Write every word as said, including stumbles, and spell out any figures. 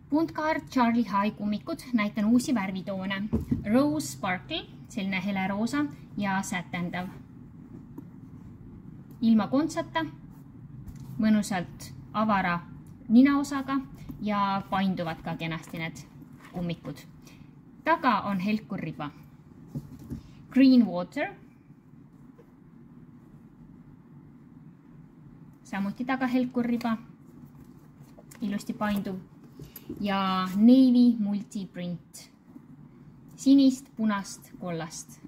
Puntkaart Charlie High kummikud, näitan uusi värvitoone. Rose Sparkle, selline hele roosa ja sätendav. Ilma kontsata, mõnusalt avara ninaosaga ja painduvad ka kenasti need kummikud. Taga on helkur riba. Green Water. Samuti taga helkur riba. Ilusti painduv. Ja Navy Multiprint. Sinist, punast, kollast.